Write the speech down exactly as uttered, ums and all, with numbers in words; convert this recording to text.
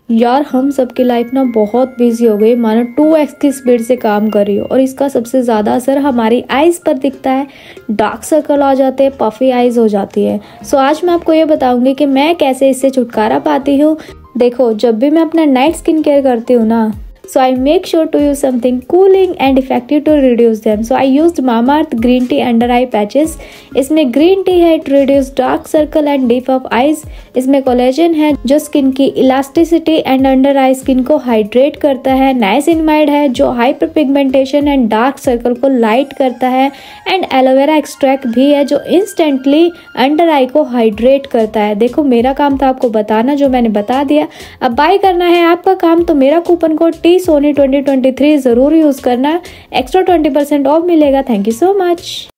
यार हम सबकी लाइफ ना बहुत बिजी हो गई, मानो टू एक्स की स्पीड से काम कर रही हो और इसका सबसे ज़्यादा असर हमारी आइज़ पर दिखता है। डार्क सर्कल आ जाते हैं, पफी आइज़ हो जाती है। सो आज मैं आपको ये बताऊंगी कि मैं कैसे इससे छुटकारा पाती हूँ। देखो, जब भी मैं अपना नाइट स्किन केयर करती हूँ ना, so I make sure to use something cooling and effective to reduce them. So I used Mamaearth green tea under eye patches. इसमें ग्रीन टी है to reduce dark circle and deep of eyes. इसमें collagen है जो skin की elasticity and under eye skin को hydrate करता है। Niacinamide है जो hyperpigmentation and dark circle को लाइट करता है। एंड एलोवेरा एक्सट्रैक्ट भी है जो इंस्टेंटली अंडर आई को हाइड्रेट करता है। देखो, मेरा काम था आपको बताना, जो मैंने बता दिया। अब बाय करना है आपका काम, तो मेरा coupon code T Soni twenty twenty three जरूर यूज करना, एक्स्ट्रा ट्वेंटी परसेंट ऑफ मिलेगा। Thank you so much.